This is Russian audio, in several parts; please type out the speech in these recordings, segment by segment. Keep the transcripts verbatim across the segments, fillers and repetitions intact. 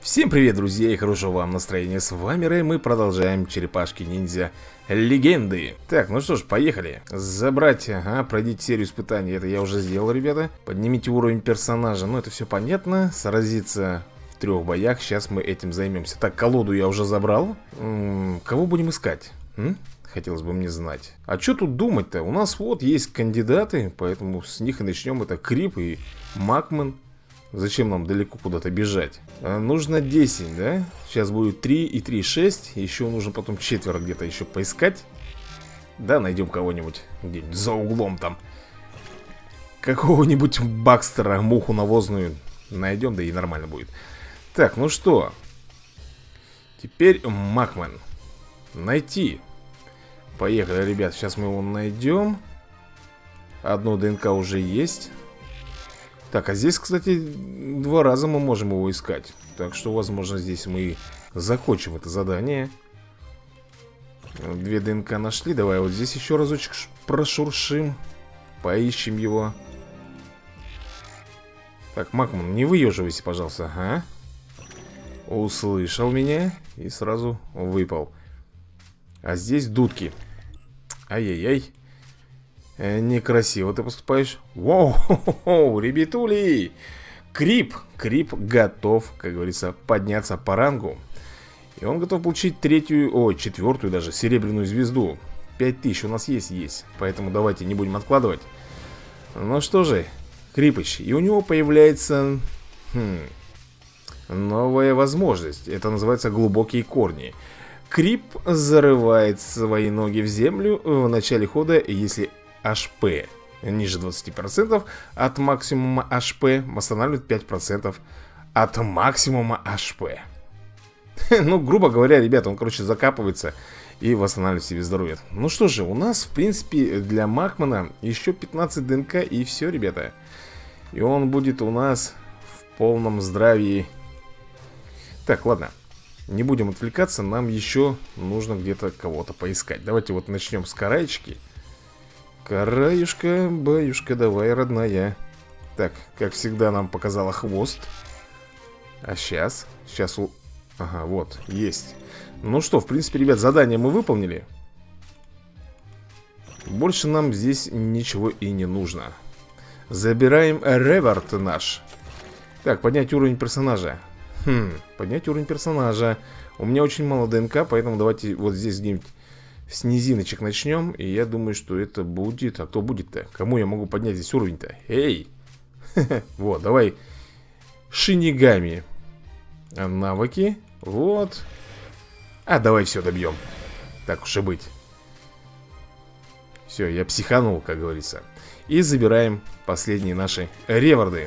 Всем привет, друзья, и хорошего вам настроения. С вами Рэй, мы продолжаем черепашки-ниндзя легенды. Так, ну что ж, поехали. Забрать, ага, пройдите серию испытаний. Это я уже сделал, ребята. Поднимите уровень персонажа, ну это все понятно. Сразиться в трех боях, сейчас мы этим займемся. Так, колоду я уже забрал. М-м, кого будем искать? М? Хотелось бы мне знать. А что тут думать-то? У нас вот есть кандидаты, поэтому с них и начнем. Это Крип и Макмен. Зачем нам далеко куда-то бежать? А, нужно десять, да? Сейчас будет три и три, шесть. Еще нужно потом четверо где-то еще поискать. Да, найдем кого-нибудь где-нибудь за углом там. Какого-нибудь Бакстера, муху навозную найдем, да и нормально будет. Так, ну что? Теперь Макмен. Найти. Поехали, ребят, сейчас мы его найдем. Одно ДНК уже есть. Так, а здесь, кстати, два раза мы можем его искать. Так что, возможно, здесь мы закончим это задание. Две ДНК нашли. Давай вот здесь еще разочек прошуршим. Поищем его. Так, Макман, не выеживайся, пожалуйста. Ага. Услышал меня и сразу выпал. А здесь дудки. Ай-яй-яй. Некрасиво ты поступаешь. Воу, ребятули. Крип, Крип готов, как говорится, подняться по рангу. И он готов получить третью, ой, четвертую даже, серебряную звезду. Пять тысяч у нас есть, есть. Поэтому давайте не будем откладывать. Ну что же, Крипыч, и у него появляется хм, новая возможность. Это называется глубокие корни. Крип зарывает свои ноги в землю в начале хода, если эйч пи ниже двадцати процентов от максимума эйч пи, восстанавливает пять процентов от максимума эйч пи. Ну, грубо говоря, ребята, он, короче, закапывается и восстанавливает себе здоровье. Ну что же, у нас, в принципе, для Макмана еще пятнадцать ДНК и все, ребята. И он будет у нас в полном здравии. Так, ладно, не будем отвлекаться, нам еще нужно где-то кого-то поискать. Давайте вот начнем с Караечки. Караюшка, баюшка, давай, родная. Так, как всегда, нам показала хвост. А сейчас, сейчас у... Ага, вот, есть. Ну что, в принципе, ребят, задание мы выполнили. Больше нам здесь ничего и не нужно. Забираем реворд наш. Так, поднять уровень персонажа. Хм, поднять уровень персонажа. У меня очень мало ДНК, поэтому давайте вот здесь где-нибудь с низиночек начнем. И я думаю, что это будет... А кто будет-то? Кому я могу поднять здесь уровень-то? Эй! Вот, давай. Шинигами. Навыки. Вот. А, давай все добьем. Так уж и быть. Все, я психанул, как говорится. И забираем последние наши реворды.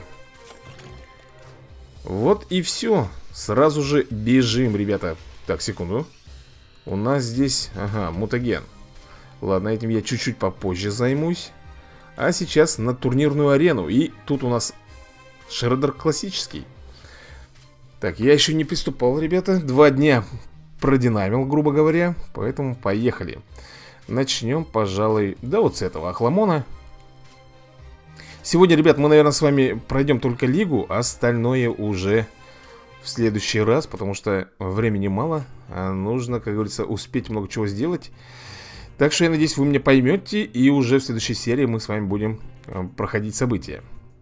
Вот и все. Сразу же бежим, ребята. Так, секунду. У нас здесь, ага, мутаген. Ладно, этим я чуть-чуть попозже займусь. А сейчас на турнирную арену. И тут у нас Шреддер классический. Так, я еще не приступал, ребята. Два дня продинамил, грубо говоря. Поэтому поехали. Начнем, пожалуй, да вот с этого Охламона. Сегодня, ребят, мы, наверное, с вами пройдем только лигу. Остальное уже в следующий раз, потому что времени мало. А нужно, как говорится, успеть много чего сделать. Так что я надеюсь, вы меня поймете. И уже в следующей серии мы с вами будем проходить события.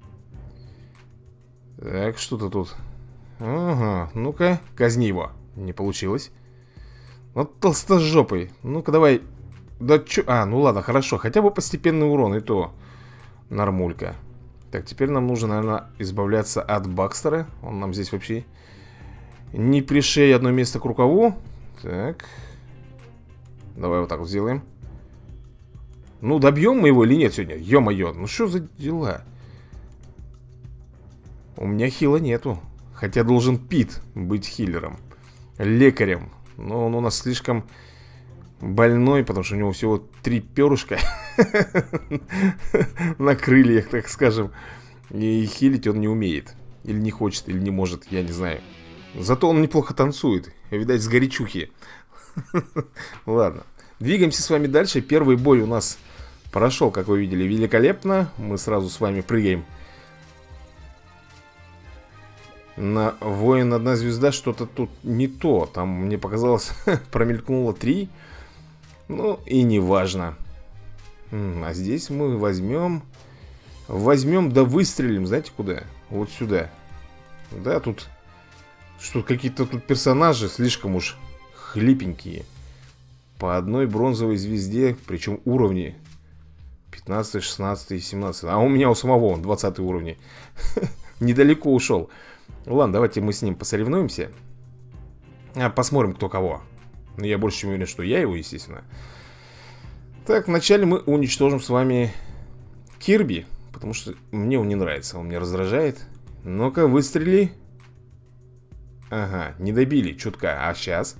Так, что-то тут. Ага, ну-ка, казни его. Не получилось. Вот толстожопый. Ну-ка, давай. Да чё? А, ну ладно, хорошо. Хотя бы постепенный урон, и то нормулька. Так, теперь нам нужно, наверное, избавляться от Бакстера. Он нам здесь вообще не пришей одно место к рукаву. Так. Давай вот так вот сделаем. Ну, добьем мы его или нет сегодня? Ё-моё, ну что за дела? У меня хила нету. Хотя должен Пит быть хиллером, лекарем. Но он у нас слишком больной, потому что у него всего три перышка на крыльях, так скажем. И хилить он не умеет. Или не хочет, или не может, я не знаю. Зато он неплохо танцует. Видать, с горячухи. Ладно, двигаемся с вами дальше. Первый бой у нас прошел, как вы видели, великолепно. Мы сразу с вами прыгаем На воин одна звезда что-то тут не то. Там мне показалось, промелькнуло три. Ну и не важно. А здесь мы возьмем... Возьмем да выстрелим, знаете куда? Вот сюда. Да, тут... Что какие-то тут персонажи слишком уж хлипенькие. По одной бронзовой звезде, причем уровни пятнадцатый, шестнадцатый, семнадцатый. А у меня у самого он двадцатый уровень. Недалеко ушел. Ладно, давайте мы с ним посоревнуемся. а, Посмотрим, кто кого. Но я больше чем уверен, что я его, естественно. Так, вначале мы уничтожим с вами Кирби, потому что мне он не нравится, он меня раздражает. Ну-ка, выстрели. Ага, не добили, чутка. А сейчас?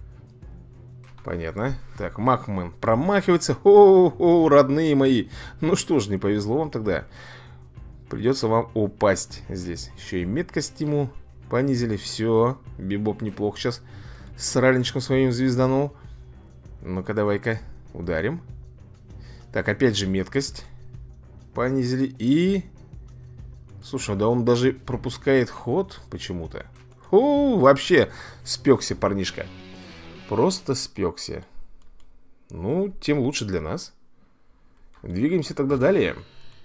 Понятно. Так, Макмен промахивается. О-о-о, родные мои. Ну что ж, не повезло вам тогда. Придется вам упасть здесь. Еще и меткость ему понизили. Все, Бибоп неплохо сейчас с ралинчиком своим звезданул. Ну-ка, давай-ка ударим. Так, опять же меткость понизили. И... Слушай, да он даже пропускает ход почему-то. О, вообще спекся парнишка. Просто спекся. Ну, тем лучше для нас. Двигаемся тогда далее.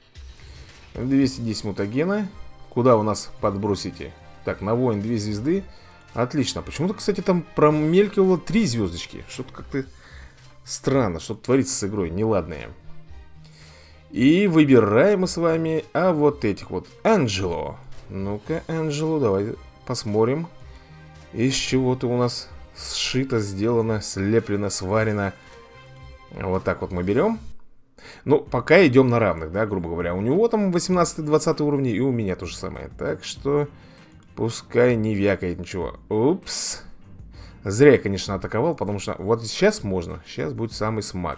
двести десять мутагена. Куда у нас подбросите? Так, на воин две звезды. Отлично. Почему-то, кстати, там промелькивало три звездочки. Что-то как-то странно. Что-то творится с игрой. Неладное. И выбираем мы с вами, а вот этих вот. Анджело. Ну-ка, Анджело, давай посмотрим. Из чего ты у нас сшито, сделано, слеплено, сварено. Вот так вот мы берем. Ну, пока идем на равных, да, грубо говоря. У него там восемнадцатый-двадцатый уровни, и у меня то же самое. Так что пускай не вякает ничего. Упс. Зря я, конечно, атаковал, потому что вот сейчас можно. Сейчас будет самый смак.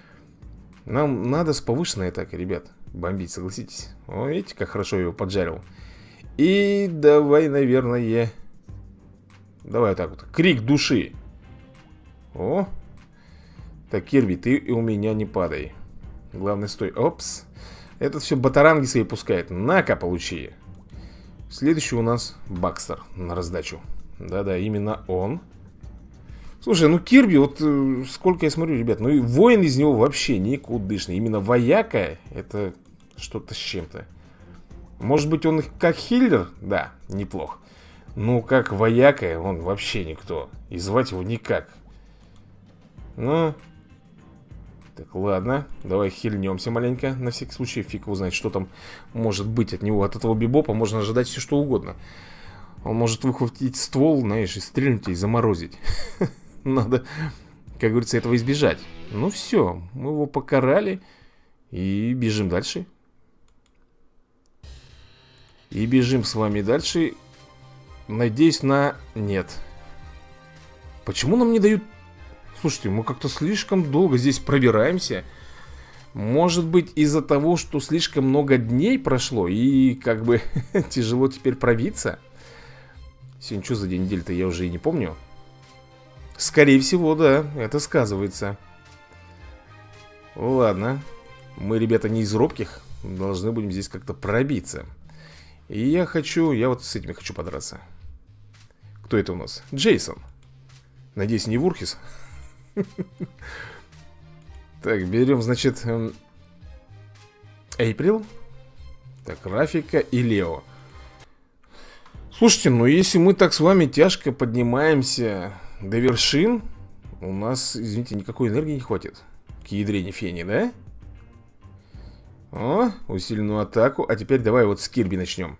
Нам надо с повышенной атакой, ребят, бомбить, согласитесь. О, видите, как хорошо я его поджарил. И давай, наверное... Давай так вот. Крик души. О. Так, Кирби, ты и у меня не падай. Главное, стой. Опс. Этот все батаранги свои пускает. На-ка, получи. Следующий у нас Бакстер на раздачу. Да-да, именно он. Слушай, ну Кирби, вот э, сколько я смотрю, ребят, ну и воин из него вообще никудышный. Именно вояка, это что-то с чем-то. Может быть, он как хиллер? Да, неплохо. Ну, как вояка, он вообще никто. И звать его никак. Ну... Так, ладно, давай хильнемся маленько. На всякий случай, фиг его знает, что там может быть от него. От этого Бибопа можно ожидать все что угодно. Он может выхватить ствол, знаешь, и стрельнуть и заморозить. Надо, как говорится, этого избежать. Ну все, мы его покарали. И бежим дальше. И бежим с вами дальше. Надеюсь на... Нет. Почему нам не дают... Слушайте, мы как-то слишком долго здесь пробираемся. Может быть, из-за того, что слишком много дней прошло, и как бы тяжело теперь пробиться. Сегодня что за день недели-то, я уже и не помню. Скорее всего, да, это сказывается. Ладно. Мы, ребята, не из робких. Должны будем здесь как-то пробиться. И я хочу, я вот с этими хочу подраться. Кто это у нас? Джейсон. Надеюсь, не Вурхис. Так, берем, значит, Эйприл. Так, Рафика и Лео. Слушайте, ну если мы так с вами тяжко поднимаемся до вершин, у нас, извините, никакой энергии не хватит к ядрене фени, да? О, усиленную атаку. А теперь давай вот с Кирби начнем.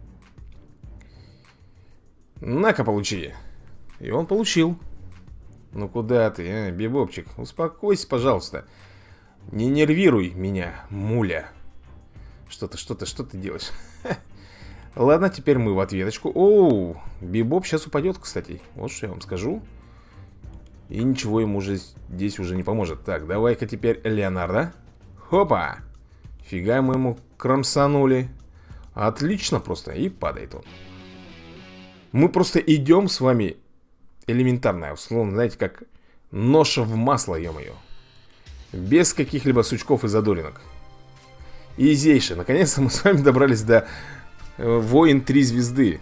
На-ка, получи. И он получил. Ну куда ты, а, Бибопчик? Успокойся, пожалуйста. Не нервируй меня, муля. Что ты, что ты, что ты делаешь? Ладно, теперь мы в ответочку. Оу, Бибоп сейчас упадет, кстати. Вот что я вам скажу. И ничего ему уже здесь уже не поможет. Так, давай-ка теперь Леонардо. Хопа. Фига мы ему кромсанули. Отлично просто. И падает он. Мы просто идем с вами элементарно. Условно, знаете, как ноша в масло, ё-моё. Без каких-либо сучков и задоринок. Изейше. Наконец-то мы с вами добрались до э, воин три звезды.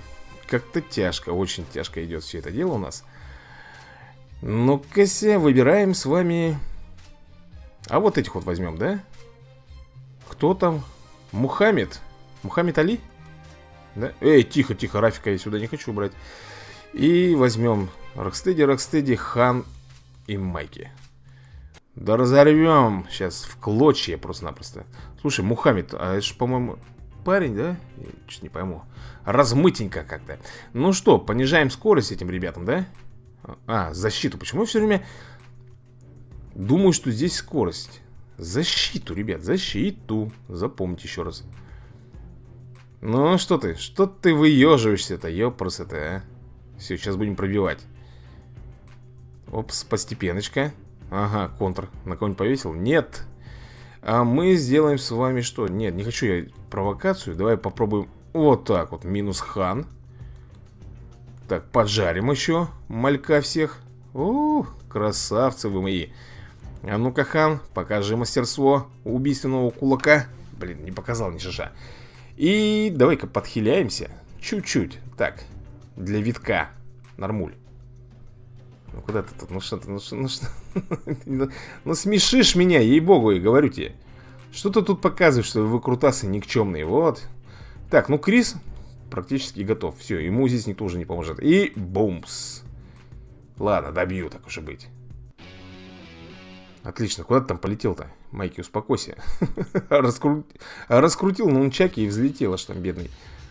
как-то тяжко, очень тяжко идет все это дело у нас. Ну-ка, выбираем с вами. А вот этих вот возьмем, да? Кто там? Мухаммед? Мухаммед Али? Да? Эй, тихо, тихо, Рафика я сюда не хочу брать. И возьмем Рокстеди, Рокстеди, Хан и Майки. Да разорвем сейчас в клочья просто-напросто. Слушай, Мухаммед, а это же, по-моему, парень, да? Я чуть не пойму. Размытенько как-то. Ну что, понижаем скорость этим ребятам, да? А, защиту. Почему я все время думаю, что здесь скорость? Защиту, ребят, защиту. Запомните еще раз. Ну, что ты? Что ты выеживаешься-то? Ёпрст это, а? Все, сейчас будем пробивать. Опс, постепеночка. Ага, контр. На кого-нибудь повесил? Нет. А мы сделаем с вами что? Нет, не хочу я провокацию. Давай попробуем вот так вот. Минус хан. Так, поджарим еще малька всех. О, красавцы вы мои. А ну-ка, хан, покажи мастерство убийственного кулака. Блин, не показал ни шиша. И давай-ка подхиляемся. Чуть-чуть. Так, для витка. Нормуль. Ну куда ты тут? Ну что ты? Ну что? Ну, что? Ну смешишь меня, ей-богу, и говорю тебе. Что ты тут показываешь, что вы крутасы никчемные? Вот. Так, ну Крис практически готов. Все, ему здесь никто уже не поможет. И бумс. Ладно, добью, так уж и быть. Отлично, куда ты там полетел-то? Майки, успокойся. Раскру... Раскрутил нунчаки и взлетел, аж там бедный.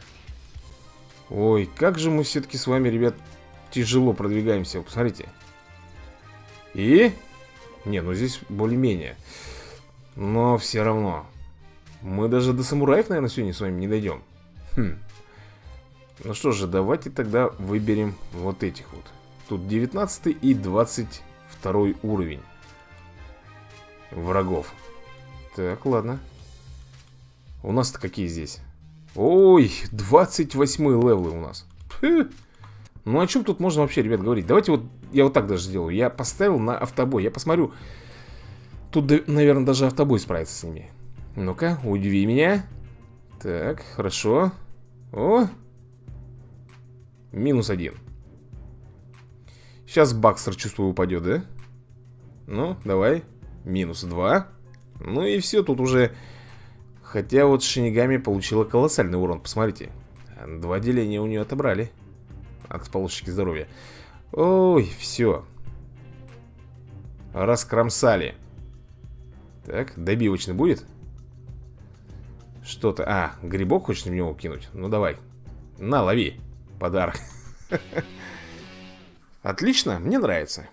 Ой, как же мы все-таки с вами, ребят, тяжело продвигаемся. Посмотрите. И? Не, ну здесь более-менее. Но все равно. Мы даже до самураев, наверное, сегодня с вами не дойдем. Хм. Ну что же, давайте тогда выберем вот этих вот. Тут девятнадцатый и двадцать второй уровень врагов. Так, ладно. У нас-то какие здесь? Ой, двадцать восьмой левелы у нас. Фу. Ну о чем тут можно вообще, ребят, говорить? Давайте вот, я вот так даже сделаю. Я поставил на автобой, я посмотрю. Тут, наверное, даже автобой справится с ними. Ну-ка, удиви меня. Так, хорошо. О! Минус один. Сейчас Бакстер, чувствую, упадет, да? Ну, давай. Минус два. Ну и все, тут уже... Хотя вот Шинигами получила колоссальный урон, посмотрите. Два деления у нее отобрали. От полосочки здоровья. Ой, все. Раскромсали. Так, добивочный будет? Что-то... А, грибок хочешь в него кинуть? Ну давай. На, лови. Подарок. Отлично, мне нравится.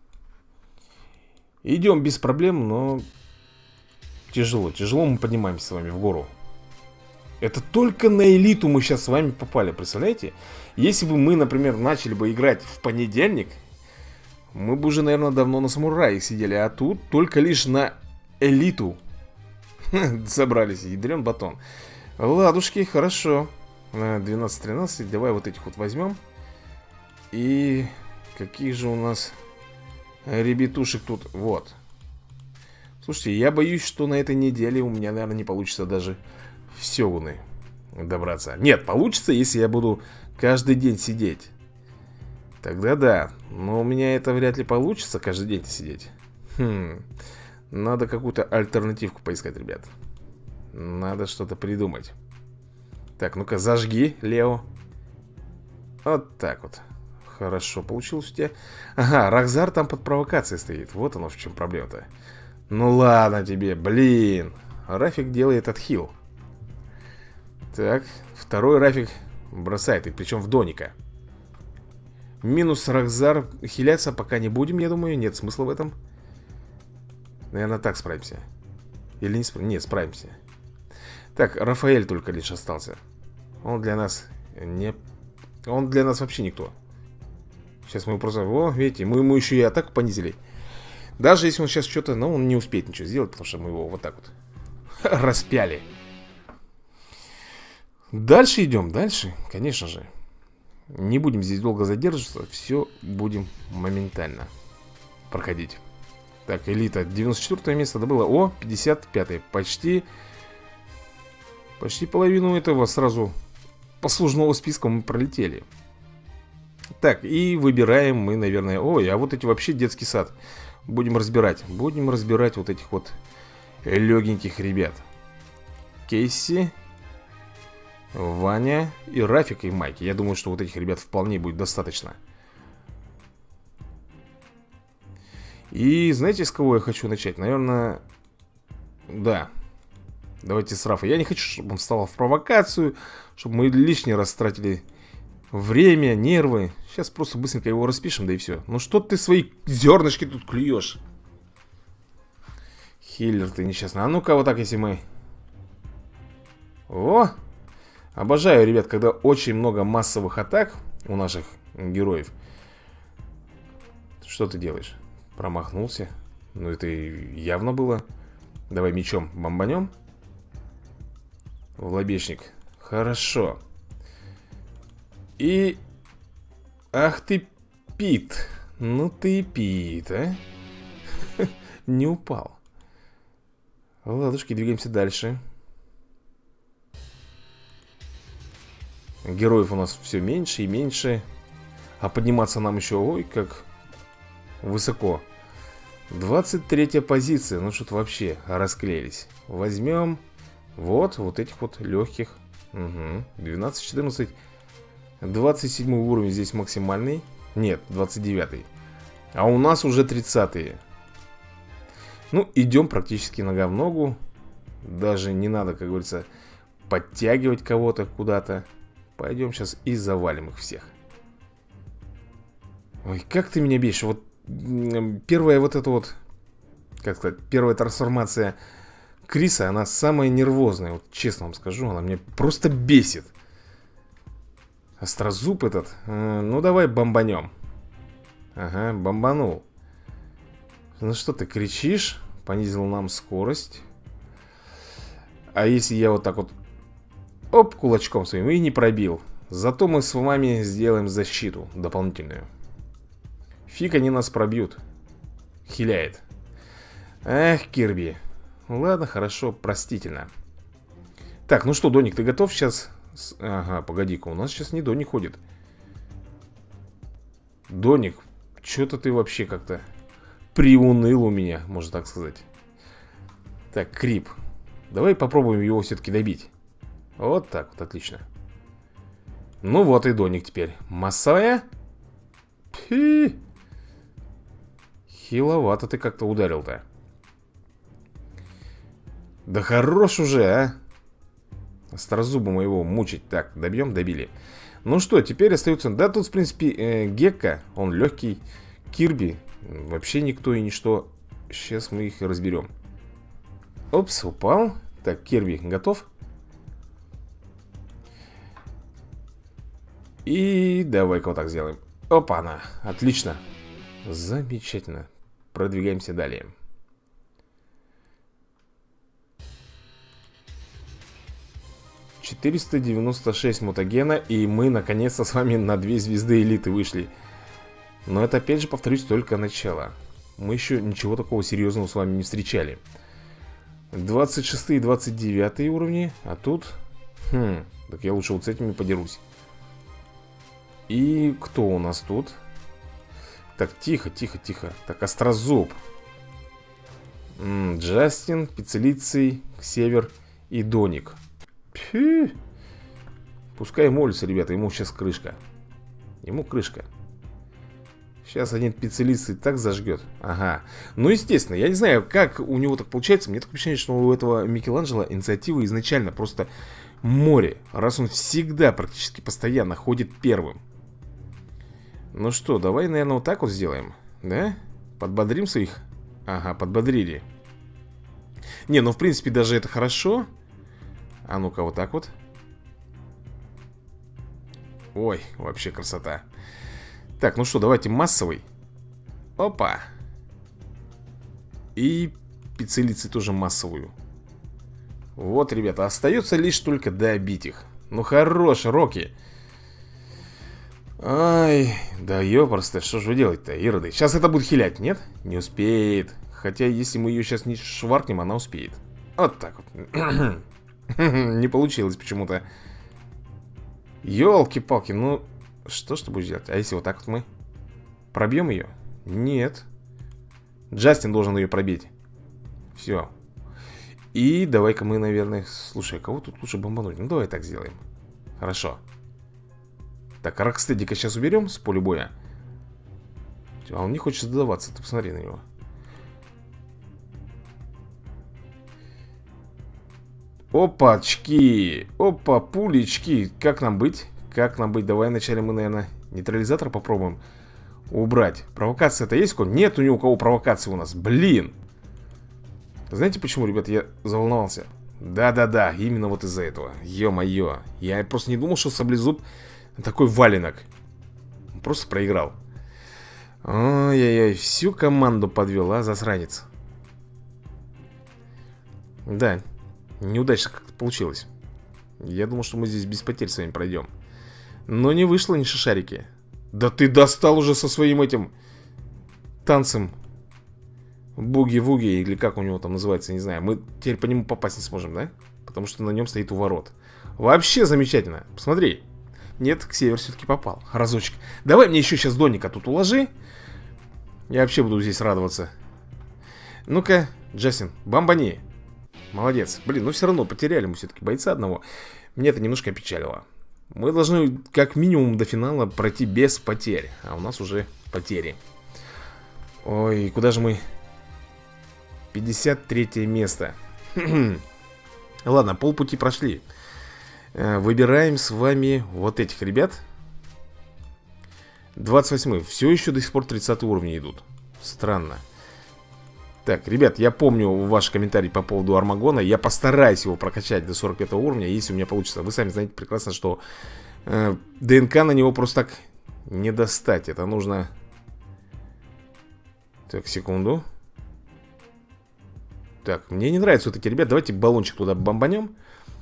Идем без проблем, но... Тяжело, тяжело мы поднимаемся с вами в гору. Это только на элиту мы сейчас с вами попали, представляете? Если бы мы, например, начали бы играть в понедельник, мы бы уже, наверное, давно на самурае сидели. А тут только лишь на элиту собрались, ядрен батон. Ладушки, хорошо. двенадцать тринадцать, давай вот этих вот возьмем. И какие же у нас ребятушек тут, вот. Слушайте, я боюсь, что на этой неделе у меня, наверное, не получится даже в Сёгуны добраться. Нет, получится, если я буду каждый день сидеть. Тогда да, но у меня это вряд ли получится каждый день сидеть. Хм, надо какую-то альтернативку поискать, ребят. Надо что-то придумать. Так, ну-ка, зажги, Лео. Вот так вот. Хорошо, получилось у тебя. Ага, Рахзар там под провокацией стоит. Вот оно в чем проблема-то. Ну ладно тебе, блин. Рафик делает отхил. Так, второй Рафик бросает, и причем в Доника. Минус Рахзар. Хиляться пока не будем, я думаю. Нет смысла в этом. Наверное, так справимся. Или не справимся? Нет, справимся. Так, Рафаэль только лишь остался. Он для нас не... Он для нас вообще никто. Сейчас мы просто... О, видите, мы ему еще и атаку понизили. Даже если он сейчас что-то... Ну, он не успеет ничего сделать, потому что мы его вот так вот распяли. Дальше идем, дальше, конечно же. Не будем здесь долго задерживаться. Все будем моментально проходить. Так, элита, девяносто четвёртое место добыла. О, пятьдесят пятое, почти... Почти половину этого сразу послужного списка мы пролетели. Так, и выбираем мы, наверное... Ой, а вот эти вообще детский сад. Будем разбирать. Будем разбирать вот этих вот легеньких ребят. Кейси, Ваня и Рафик и Майки. Я думаю, что вот этих ребят вполне будет достаточно. И знаете, с кого я хочу начать? Наверное, да. Давайте с Рафа. Я не хочу, чтобы он вставал в провокацию, чтобы мы лишний раз тратили время, нервы. Сейчас просто быстренько его распишем, да и все. Ну что ты свои зернышки тут клюешь? Хиллер ты несчастный. А ну-ка вот так, если мы... О! Обожаю, ребят, когда очень много массовых атак у наших героев. Что ты делаешь? Промахнулся. Ну это явно было. Давай мечом бомбанем. В лобешник. Хорошо. И... Ах ты, Пит. Ну ты Пит, а? Не упал. Ладушки, двигаемся дальше. Героев у нас все меньше и меньше. А подниматься нам еще, ой, как высоко. Двадцать третья позиция. Ну что-то вообще расклеились. Возьмем вот, вот этих вот легких. Угу. двенадцать, четырнадцать. Двадцать седьмой уровень здесь максимальный. Нет, двадцать девятый. А у нас уже тридцатые. Ну, идем практически нога в ногу. Даже не надо, как говорится, подтягивать кого-то куда-то. Пойдем сейчас и завалим их всех. Ой, как ты меня бесишь. Вот первая вот эта вот, как сказать, первая трансформация Криса, она самая нервозная. Вот честно вам скажу, она меня просто бесит. Острозуб этот. э, Ну давай бомбанем. Ага, бомбанул. Ну что ты кричишь? Понизил нам скорость. А если я вот так вот, оп, кулачком своим и не пробил. Зато мы с вами сделаем защиту дополнительную. Фиг они нас пробьют. Хиляет. Эх, Кирби. Ладно, хорошо, простительно. Так, ну что, Доник, ты готов сейчас? Ага, погоди-ка, у нас сейчас не Доник ходит. Доник, что-то ты вообще как-то приуныл у меня, можно так сказать. Так, Крип. Давай попробуем его все-таки добить. Вот так вот, отлично. Ну вот и Доник теперь. Массовая? Пи. Хиловато ты как-то ударил-то. Да хорош уже, а. Острозуба моего мучить. Так, добьем, добили. Ну что, теперь остается... Да тут, в принципе, э, Гекка, он легкий. Кирби, вообще никто и ничто. Сейчас мы их разберем. Опс, упал. Так, Кирби, готов? И давай-ка вот так сделаем. Опа-на, отлично. Замечательно. Продвигаемся далее. четыреста девяносто шесть мутагена. И мы наконец-то с вами на две звезды элиты вышли. Но это опять же, повторюсь, только начало. Мы еще ничего такого серьезного с вами не встречали. Двадцать шестой и двадцать девятый уровни. А тут... Хм, так я лучше вот с этими подерусь. И кто у нас тут? Так, тихо, тихо, тихо. Так, Острозуб, М -м, Джастин, Пиццелицей, Север и Доник. Пфи. Пускай молится, ребята, ему сейчас крышка. Ему крышка. Сейчас один Пиццелицей так зажгет. Ага. Ну, естественно, я не знаю, как у него так получается. Мне такое ощущение, что у этого Микеланджело инициатива изначально просто море. Раз он всегда, практически постоянно ходит первым. Ну что, давай, наверное, вот так вот сделаем. Да? Подбодрим своих? Ага, подбодрили. Не, ну в принципе даже это хорошо. А ну-ка вот так вот. Ой, вообще красота. Так, ну что, давайте массовый. Опа. И Пиццелицей тоже массовую. Вот, ребята, остается лишь только добить их. Ну хорош, Рокки. Ай, да ёпрст, что же вы делаете-то, ироды? Сейчас это будет хилять, нет? Не успеет. Хотя, если мы ее сейчас не шваркнем, она успеет. Вот так вот. Не получилось почему-то. Ёлки-палки, ну что ж ты будешь делать? А если вот так вот мы пробьем ее? Нет. Джастин должен ее пробить. Все. И давай-ка мы, наверное... Слушай, а кого тут лучше бомбануть? Ну давай так сделаем. Хорошо. Так, Рокстедика сейчас уберем с поля боя. А он не хочет сдаваться. Ты посмотри на него. Опачки. Опа, пулечки. Как нам быть? Как нам быть? Давай вначале мы, наверное, нейтрализатор попробуем убрать. Провокация-то есть у кого? Нет у ни у кого провокации у нас. Блин. Знаете почему, ребят, я заволновался? Да-да-да, именно вот из-за этого. Ё-моё. Я просто не думал, что Саблезуб такой валенок. Просто проиграл. Ой-ой-ой, всю команду подвел, а, засранец. Да, неудачно как-то получилось. Я думал, что мы здесь без потерь с вами пройдем. Но не вышло ни шишарики. Да ты достал уже со своим этим танцем. Буги-вуги, или как у него там называется, не знаю. Мы теперь по нему попасть не сможем, да? Потому что на нем стоит у ворот. Вообще замечательно, посмотри. Нет, к северу все-таки попал, разочек. Давай мне еще сейчас Доника тут уложи. Я вообще буду здесь радоваться. Ну-ка, Джастин, бомбани. Молодец. Блин, ну все равно потеряли мы все-таки бойца одного. Мне это немножко опечалило. Мы должны как минимум до финала пройти без потерь. А у нас уже потери. Ой, куда же мы? пятьдесят третье место. Ладно, полпути прошли. Выбираем с вами вот этих ребят. двадцать восьмой. Все еще до сих пор тридцатые уровни идут. Странно. Так, ребят, я помню ваш комментарий по поводу Армагона. Я постараюсь его прокачать до сорок пятого уровня, если у меня получится. Вы сами знаете прекрасно, что э, ДНК на него просто так не достать. Это нужно... Так, секунду. Так, мне не нравятся вот эти ребята. Давайте баллончик туда бомбанем.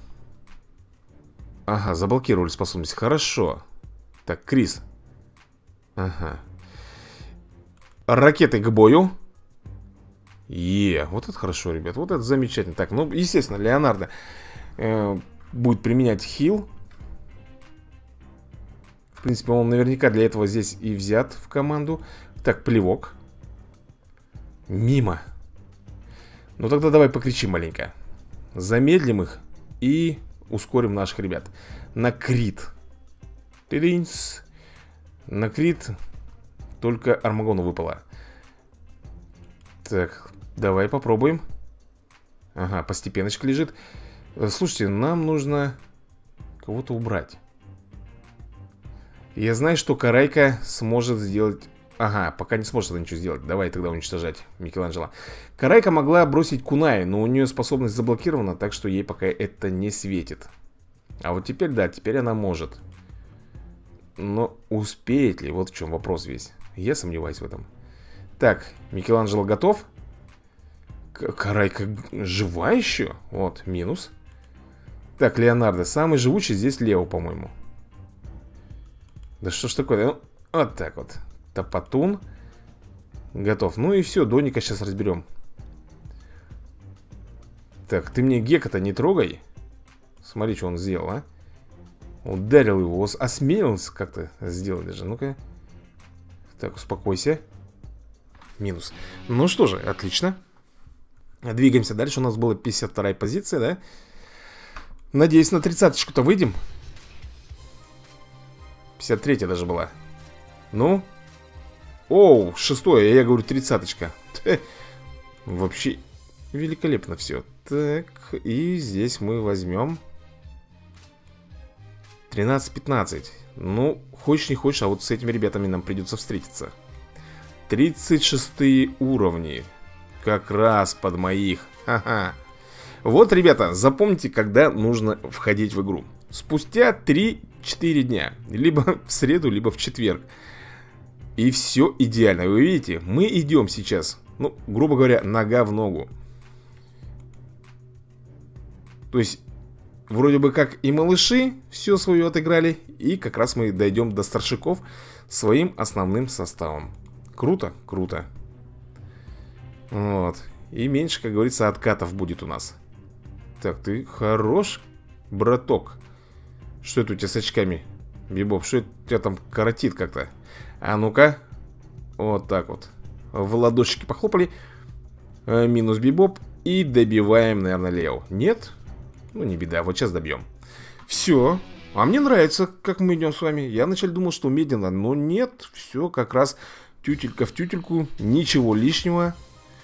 Ага, заблокировали способность. Хорошо. Так, Крис. Ага. Ракеты к бою. Е, вот это хорошо, ребят. Вот это замечательно. Так, ну, естественно, Леонардо э, будет применять хил. В принципе, он наверняка для этого здесь и взят в команду. Так, плевок. Мимо. Ну, тогда давай покричим маленько. Замедлим их и ускорим наших ребят. На крит. Тыринс. На крит. Только Армагону выпало. Так, давай попробуем. Ага, постепеночка лежит. Слушайте, нам нужно кого-то убрать. Я знаю, что Карайка сможет сделать... Ага, пока не сможет ничего сделать. Давай тогда уничтожать Микеланджело. Карайка могла бросить Кунай, но у нее способность заблокирована, так что ей пока это не светит. А вот теперь, да, теперь она может. Но успеет ли? Вот в чем вопрос весь. Я сомневаюсь в этом. Так, Микеланджело готов. Карайка жива еще? Вот, минус. Так, Леонардо, самый живучий здесь Лео, по-моему. Да что ж такое? Ну, вот так вот. Топотун. Готов. Ну и все, Доника сейчас разберем. Так, ты мне Гека-то не трогай. Смотри, что он сделал, а. Ударил его, осмелился как-то сделать даже. Ну-ка. Так, успокойся. Минус. Ну что же, отлично. Двигаемся дальше. У нас была пятьдесят вторая позиция, да? Надеюсь, на тридцаточку-то выйдем. пятьдесят третья даже была. Ну. Оу, шестое, я говорю тридцаточка. Вообще великолепно все. Так, и здесь мы возьмем тринадцать пятнадцать. Ну, хочешь не хочешь, а вот с этими ребятами нам придется встретиться. тридцать шестые уровни. Как раз под моих. Ха-ха. Вот, ребята, запомните, когда нужно входить в игру. Спустя три-четыре дня. Либо в среду, либо в четверг. И все идеально. Вы видите, мы идем сейчас, ну, грубо говоря, нога в ногу. То есть, вроде бы как и малыши все свое отыграли. И как раз мы дойдем до старшиков своим основным составом. Круто, круто. Вот. И меньше, как говорится, откатов будет у нас. Так, ты хорош, браток. Что это у тебя с очками? Бибоп, что это тебя там коротит как-то? А ну-ка. Вот так вот. В ладошечки похлопали. э, Минус Бибоп. И добиваем, наверное, Лео. Нет? Ну, не беда, вот сейчас добьем. Все. А мне нравится, как мы идем с вами. Я вначале думал, что медленно, но нет. Все как раз тютелька в тютельку. Ничего лишнего.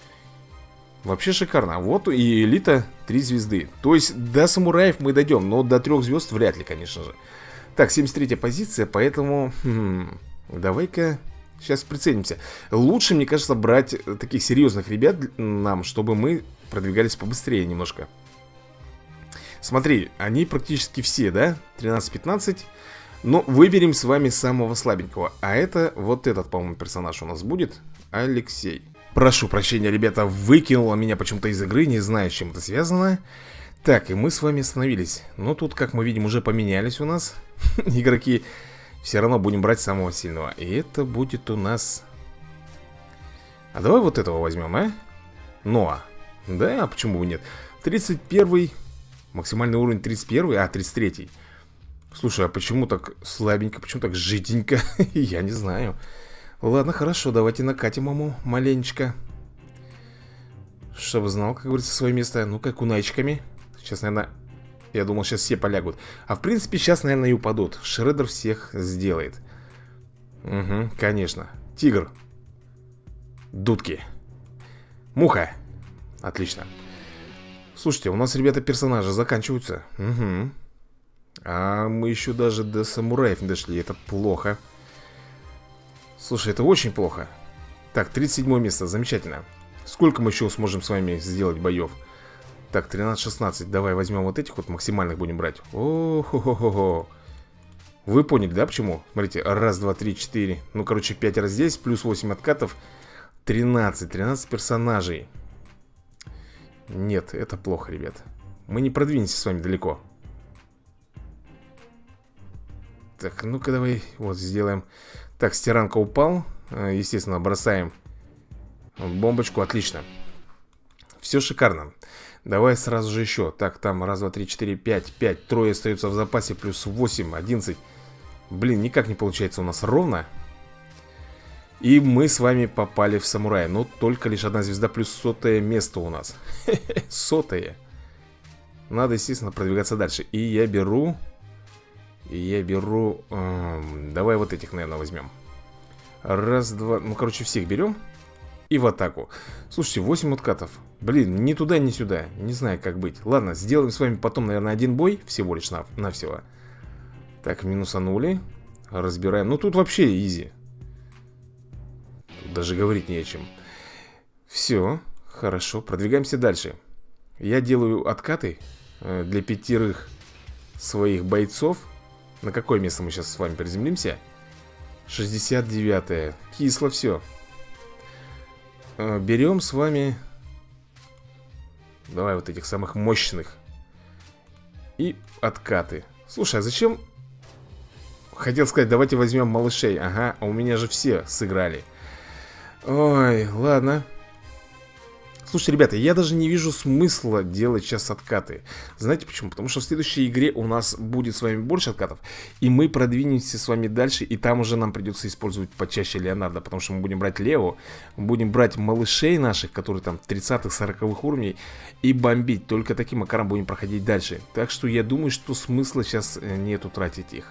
Вообще шикарно. Вот и элита три звезды. То есть до самураев мы дойдем, но до трех звезд вряд ли, конечно же. Так, семьдесят третья позиция, поэтому хм, давай-ка сейчас приценимся. Лучше, мне кажется, брать таких серьезных ребят нам, чтобы мы продвигались побыстрее немножко. Смотри, они практически все, да? тринадцать-пятнадцать. Но выберем с вами самого слабенького. А это вот этот, по-моему, персонаж у нас будет. Алексей. Прошу прощения, ребята, выкинуло меня почему-то из игры. Не знаю, с чем это связано. Так, и мы с вами остановились. Но тут, как мы видим, уже поменялись у нас игроки. Все равно будем брать самого сильного. И это будет у нас... А давай вот этого возьмем, а? Ноа. Да, а почему бы нет? тридцать первый. Максимальный уровень тридцать первый, а тридцать третий. Слушай, а почему так слабенько, почему так жиденько? Я не знаю. Ладно, хорошо, давайте накатим ему маленечко. Чтобы знал, как говорится, свое место. Ну-ка, кунайчиками. Сейчас, наверное, я думал, сейчас все полягут. А в принципе, сейчас, наверное, и упадут. Шреддер всех сделает. Угу, конечно. Тигр. Дудки. Муха. Отлично. Слушайте, у нас, ребята, персонажи заканчиваются. Угу. А мы еще даже до самураев не дошли. Это плохо. Слушай, это очень плохо. Так, тридцать седьмое место, замечательно. Сколько мы еще сможем с вами сделать боев? Так, тринадцать-шестнадцать. Давай возьмем вот этих вот максимальных будем брать. О-хо-хо-хо-хо. Вы поняли, да, почему? Смотрите, раз, два, три, четыре. Ну, короче, пять раз здесь, плюс восемь откатов. тринадцать, тринадцать персонажей. Нет, это плохо, ребят. Мы не продвинемся с вами далеко. Так, ну-ка давай вот сделаем. Так, стиранка упал. Естественно, бросаем бомбочку, отлично. Все шикарно. Давай сразу же еще. Так, там раз, два, три, четыре, пять, пять. Трое остается в запасе, плюс восемь, одиннадцать. Блин, никак не получается у нас ровно. И мы с вами попали в самурая. Но только лишь одна звезда плюс сотое место у нас. Сотое. Надо, естественно, продвигаться дальше. И я беру... И я беру... Эм, давай вот этих, наверное, возьмем. Раз, два... Ну, короче, всех берем. И в атаку. Слушайте, восемь откатов. Блин, ни туда, ни сюда. Не знаю, как быть. Ладно, сделаем с вами потом, наверное, один бой. Всего лишь на, навсего. Так, минусанули. Разбираем. Ну, тут вообще изи. Тут даже говорить не о чем. Все, хорошо, продвигаемся дальше. Я делаю откаты э, для пятерых своих бойцов. На какое место мы сейчас с вами приземлимся? шестьдесят девятое. Кисло все. э, Берем с вами... Давай вот этих самых мощных. И откаты. Слушай, а зачем... Хотел сказать, давайте возьмем малышей. Ага, а у меня же все сыграли. Ой, ладно. Слушайте, ребята, я даже не вижу смысла делать сейчас откаты. Знаете почему? Потому что в следующей игре у нас будет с вами больше откатов. И мы продвинемся с вами дальше. И там уже нам придется использовать почаще Леонардо. Потому что мы будем брать Лео. Будем брать малышей наших, которые там тридцатых-сороковых уровней. И бомбить. Только таким макаром будем проходить дальше. Так что я думаю, что смысла сейчас нету тратить их.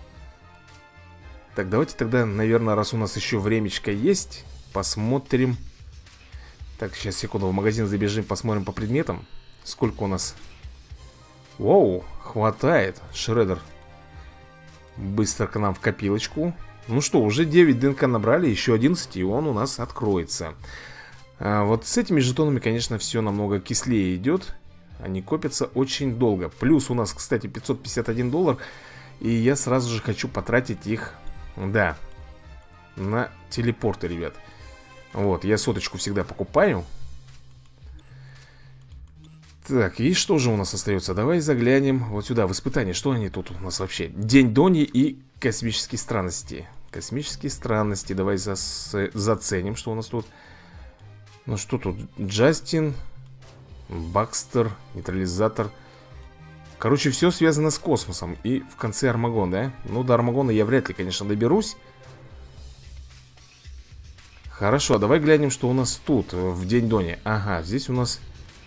Так, давайте тогда, наверное, раз у нас еще времечко есть, посмотрим. Так, сейчас, секунду, в магазин забежим, посмотрим по предметам. Сколько у нас? Воу, хватает. Шреддер быстро к нам в копилочку. Ну что, уже девять ДНК набрали, еще одиннадцать, и он у нас откроется. а, Вот с этими жетонами, конечно, все намного кислее идет. Они копятся очень долго. Плюс у нас, кстати, пятьсот пятьдесят один доллар. И я сразу же хочу потратить их, да, на телепорты, ребят. Вот, я соточку всегда покупаю. Так, и что же у нас остается? Давай заглянем вот сюда, в испытание. Что они тут у нас вообще? День Дони и космические странности. Космические странности. Давай зас... заценим, что у нас тут. Ну что тут? Джастин, Бакстер, нейтрализатор, Короче, все связано с космосом. И в конце Армагон, да? Ну, до Армагона я вряд ли, конечно, доберусь. Хорошо, давай глянем, что у нас тут в день Дони. Ага, здесь у нас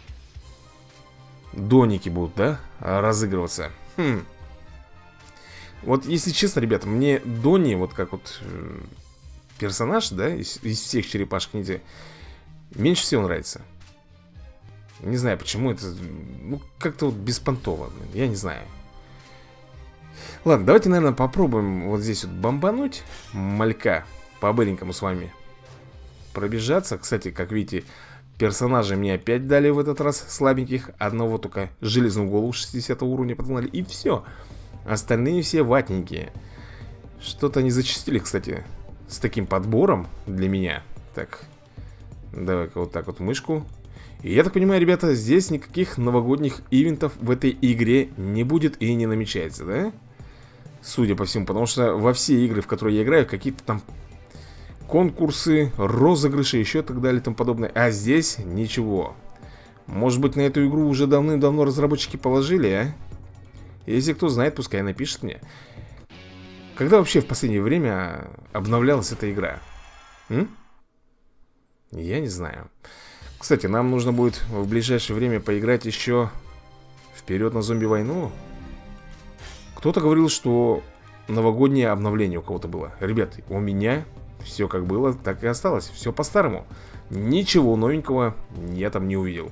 доники будут, да? Разыгрываться. Хм. Вот, если честно, ребята, мне Дони, вот как вот э, персонаж, да, из, из всех черепашек ниндзя, меньше всего нравится. Не знаю, почему это, ну, как-то вот беспонтово, я не знаю. Ладно, давайте, наверное, попробуем вот здесь вот бомбануть малька, по-быренькому с вами пробежаться. Кстати, как видите, персонажи мне опять дали в этот раз слабеньких. Одного только железную голову шестидесятого уровня подогнали, и все. Остальные все ватненькие. Что-то они зачастили, кстати, с таким подбором для меня. Так, давай-ка вот так вот мышку. И я так понимаю, ребята, здесь никаких новогодних ивентов в этой игре не будет и не намечается, да? Судя по всему, потому что во все игры, в которые я играю, какие-то там конкурсы, розыгрыши, еще так далее и тому подобное. А здесь ничего. Может быть, на эту игру уже давным-давно разработчики положили, а? Если кто знает, пускай напишет мне. Когда вообще в последнее время обновлялась эта игра? М? Я не знаю. Кстати, нам нужно будет в ближайшее время поиграть еще вперед на зомби-войну. Кто-то говорил, что новогоднее обновление у кого-то было. Ребят, у меня все как было, так и осталось. Все по-старому. Ничего новенького я там не увидел.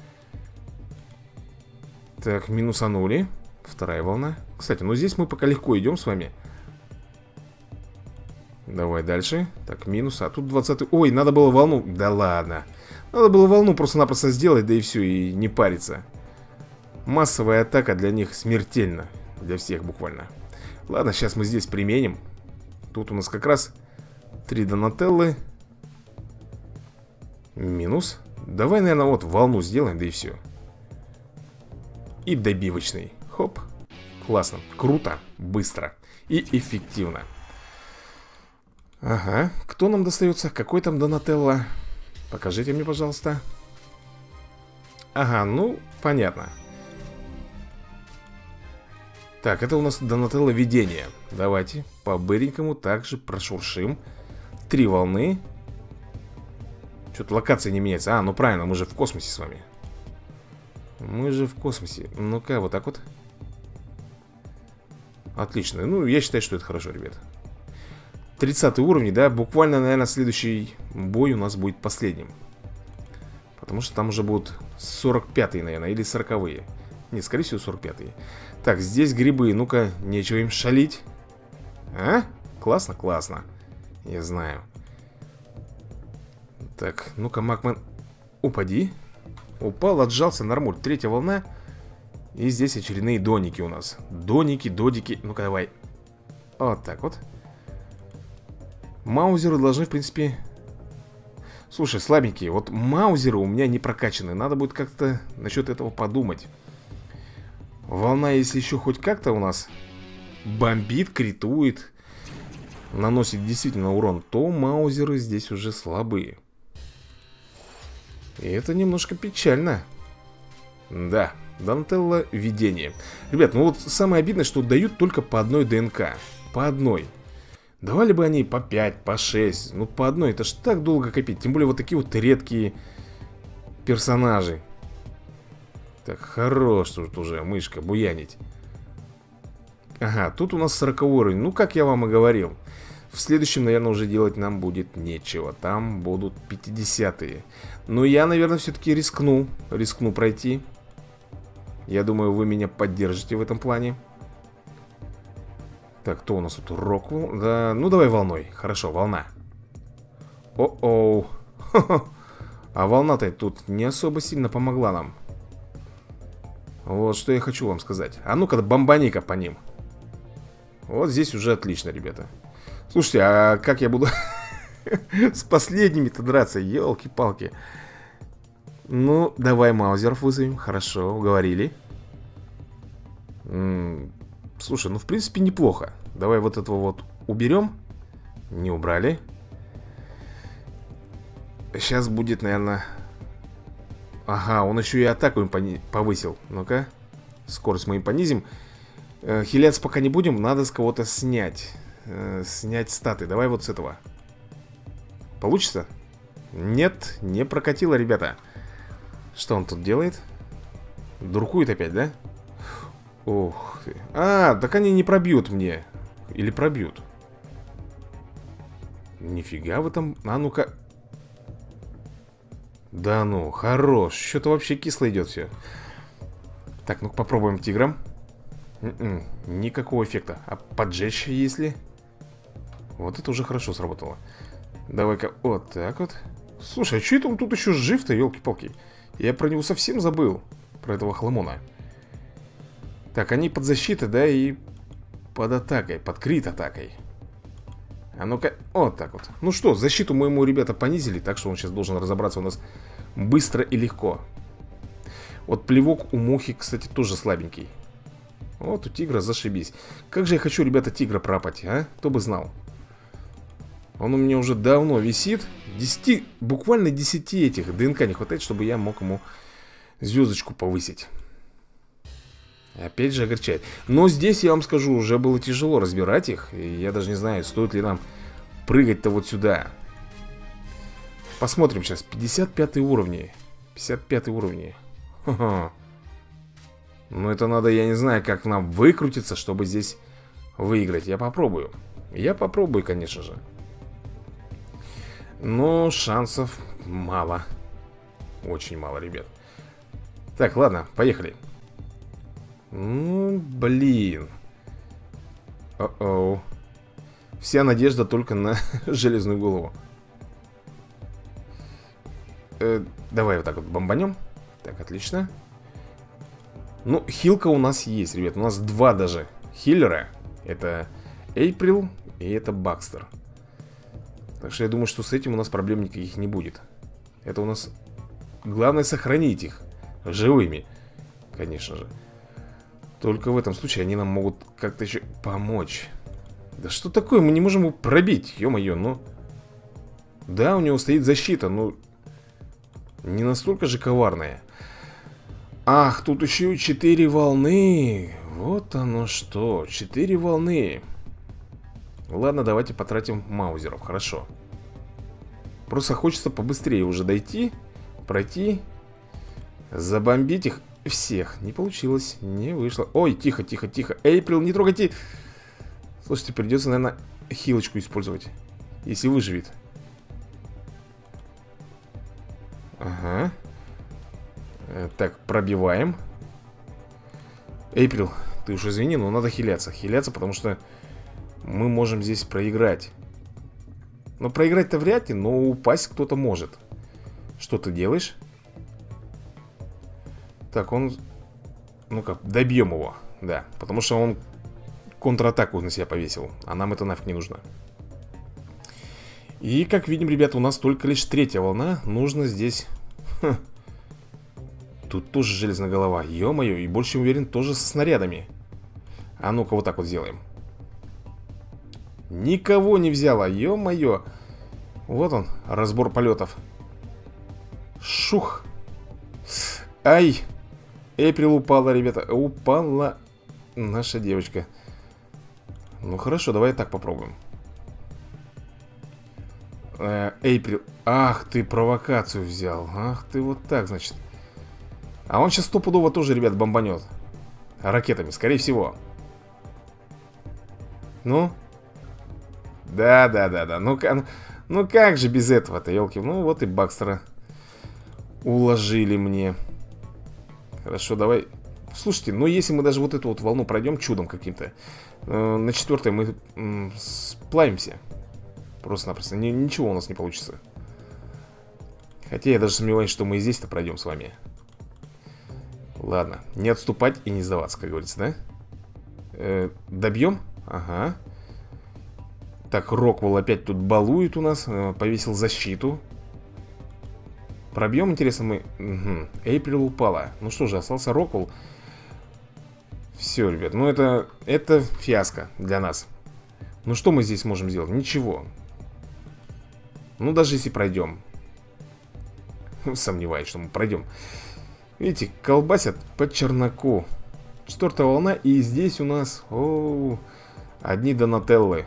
Так, минусанули. Вторая волна. Кстати, ну здесь мы пока легко идем с вами. Давай дальше. Так, минус, а тут двадцатый. Ой, надо было волну. Да ладно. Надо было волну просто-напросто сделать, да и все, и не париться. Массовая атака для них смертельна. Для всех буквально. Ладно, сейчас мы здесь применим. Тут у нас как раз три Донателлы. Минус. Давай, наверное, вот волну сделаем, да и все. И добивочный. Хоп. Классно. Круто. Быстро. И эффективно. Ага. Кто нам достается? Какой там Донателло? Покажите мне, пожалуйста. Ага, ну, понятно. Так, это у нас Донателло видение. Давайте по-быренькому также прошуршим. Три волны. Что-то локация не меняется. А, ну правильно, мы же в космосе с вами. Мы же в космосе. Ну-ка, вот так вот. Отлично. Ну, я считаю, что это хорошо, ребят. тридцатый уровень, да, буквально, наверное, следующий бой у нас будет последним. Потому что там уже будут сорок пятые, наверное, или сороковые. Нет, скорее всего, сорок пятые. Так, здесь грибы, ну-ка, нечего им шалить. А? Классно, классно. Я знаю. Так, ну-ка, Макман, упади. Упал, отжался, нормуль. Третья волна. И здесь очередные доники у нас. Доники, додики, ну-ка, давай. Вот так вот. Маузеры должны, в принципе... Слушай, слабенькие, вот маузеры у меня не прокачаны. Надо будет как-то насчет этого подумать. Волна, если еще хоть как-то у нас бомбит, критует, наносит действительно урон, то маузеры здесь уже слабые. И это немножко печально. Да, Донателло видение. Ребят, ну вот самое обидное, что дают только по одной ДНК. По одной. Давали бы они по пять, по шесть. Ну по одной, это ж так долго копить. Тем более вот такие вот редкие персонажи. Так, хорош тут уже мышка буянить. Ага, тут у нас сороковой уровень. Ну как я вам и говорил, в следующем, наверное, уже делать нам будет нечего. Там будут пятидесятые. Но я, наверное, все-таки рискну Рискну пройти. Я думаю, вы меня поддержите в этом плане. Так, кто у нас тут? Роквелл? Да, ну давай волной. Хорошо, волна. О-оу. А волна-то тут не особо сильно помогла нам. Вот что я хочу вам сказать. А ну-ка, бомбани-ка по ним. Вот здесь уже отлично, ребята. Слушайте, а как я буду с последними-то драться? Ёлки-палки. Ну, давай маузеров вызовем. Хорошо, уговорили. М-м, слушай, ну в принципе неплохо. Давай вот этого вот уберем. Не убрали. Сейчас будет, наверное... Ага, он еще и атаку им повысил. Ну-ка. Скорость мы им понизим. э, Хиляться пока не будем, надо с кого-то снять. э, Снять статы, давай вот с этого. Получится? Нет, не прокатило, ребята. Что он тут делает? Дуркует опять, да? Ох ты. А, так они не пробьют мне. Или пробьют? Нифига вы там. А ну-ка. Да ну, хорош. Что-то вообще кисло идет все. Так, ну-ка попробуем тигром. Н-н, никакого эффекта. А поджечь если? Вот это уже хорошо сработало. Давай-ка вот так вот. Слушай, а что это он тут еще жив-то, елки-палки? Я про него совсем забыл. Про этого хламона. Так, они под защитой, да, и под атакой, под крит-атакой. А ну-ка, вот так вот. Ну что, защиту мы ему, ребята, понизили. Так что он сейчас должен разобраться у нас быстро и легко. Вот плевок у мухи, кстати, тоже слабенький. Вот у тигра зашибись. Как же я хочу, ребята, тигра пропать, а? Кто бы знал. Он у меня уже давно висит. десять, буквально десяти этих ДНК не хватает, чтобы я мог ему звездочку повысить. Опять же огорчает. Но здесь, я вам скажу, уже было тяжело разбирать их. И я даже не знаю, стоит ли нам прыгать-то вот сюда. Посмотрим сейчас. пятьдесят пятый уровни. пятьдесят пятый уровни. Ха-ха. Ну это надо, я не знаю, как нам выкрутиться, чтобы здесь выиграть. Я попробую. Я попробую, конечно же. Но шансов мало. Очень мало, ребят. Так, ладно, поехали. Ну, блин. О-оу. Вся надежда только на железную голову. э, Давай вот так вот бомбанем. Так, отлично. Ну, хилка у нас есть, ребят. У нас два даже хиллера. Это Эйприл и это Бакстер. Так что я думаю, что с этим у нас проблем никаких не будет. Это у нас главное сохранить их живыми, конечно же. Только в этом случае они нам могут как-то еще помочь. Да что такое? Мы не можем его пробить. Ё-моё, ну. Да, у него стоит защита, но не настолько же коварная. Ах, тут еще и четыре волны. Вот оно что. Четыре волны. Ладно, давайте потратим маузеров. Хорошо. Просто хочется побыстрее уже дойти, пройти, забомбить их всех. Не получилось, не вышло. Ой, тихо, тихо, тихо. Эйприл, не трогайте. Слушайте, придется, наверное, хилочку использовать, если выживет. Ага. Так, пробиваем. Эйприл, ты уж извини, но надо хиляться. Хиляться, потому что мы можем здесь проиграть. Но проиграть-то вряд ли, но упасть кто-то может. Что ты делаешь? Так, он... Ну-ка, добьем его. Да, потому что он контратаку на себя повесил. А нам это нафиг не нужно. И, как видим, ребята, у нас только лишь третья волна. Нужно здесь... Ха. Тут тоже железная голова. Ё-моё, и больше уверен, тоже со снарядами. А ну-ка, вот так вот сделаем. Никого не взяла, ё-моё. Вот он, разбор полетов. Шух. Ай. Эйприл упала, ребята. Упала наша девочка. Ну хорошо, давай так попробуем. э, Эйприл. Ах ты, провокацию взял. Ах ты, вот так, значит. А он сейчас стопудово тоже, ребят, бомбанет. Ракетами, скорее всего. Ну. Да, да, да, да. Ну, ну, ну как же без этого-то, елки. Ну вот и Бакстера уложили мне. Хорошо, давай. Слушайте, ну если мы даже вот эту вот волну пройдем чудом каким-то, э, на четвертой мы э, сплавимся. Просто-напросто. Ничего у нас не получится. Хотя я даже сомневаюсь, что мы и здесь-то пройдем с вами. Ладно, не отступать и не сдаваться, как говорится, да? Э, добьем? Ага. Так, Роквелл опять тут балует у нас. э, Повесил защиту. Пробьем, интересно, мы... Угу. Эйприл упала. Ну что же, остался Роквелл. Все, ребят, ну это... Это фиаско для нас. Ну что мы здесь можем сделать? Ничего. Ну даже если пройдем. Сомневаюсь, что мы пройдем. Видите, колбасят по черноку. Четвертая волна. И здесь у нас... О, одни Донателлы.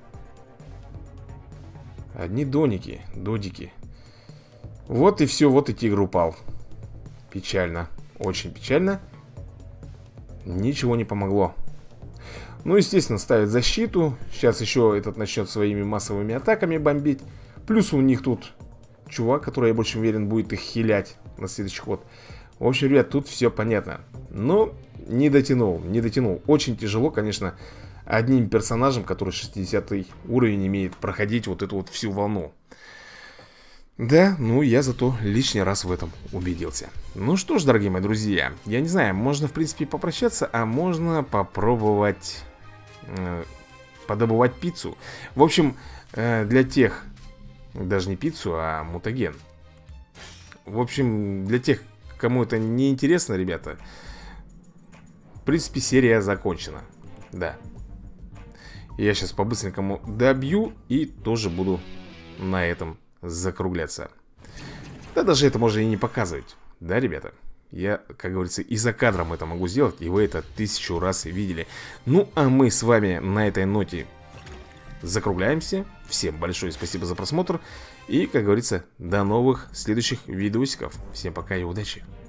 Одни доники. Додики. Вот и все. Вот и тигр упал. Печально. Очень печально. Ничего не помогло. Ну, естественно, ставят защиту. Сейчас еще этот начнет своими массовыми атаками бомбить. Плюс у них тут чувак, который, я больше уверен, будет их хилять на следующий ход. В общем, ребят, тут все понятно. Но не дотянул, не дотянул. Очень тяжело, конечно, одним персонажем, который шестидесятый уровень имеет, проходить вот эту вот всю волну. Да, ну я зато лишний раз в этом убедился. Ну что ж, дорогие мои друзья, я не знаю, можно в принципе попрощаться, а можно попробовать э, подобывать пиццу. В общем, э, для тех, даже не пиццу, а мутаген. В общем, для тех, кому это не интересно, ребята, в принципе серия закончена. Да. Я сейчас по-быстренькому добью и тоже буду на этом закругляться. Да даже это можно и не показывать. Да, ребята? Я, как говорится, и за кадром это могу сделать, и вы это тысячу раз видели. Ну, а мы с вами на этой ноте закругляемся. Всем большое спасибо за просмотр. И, как говорится, до новых следующих видосиков. Всем пока и удачи.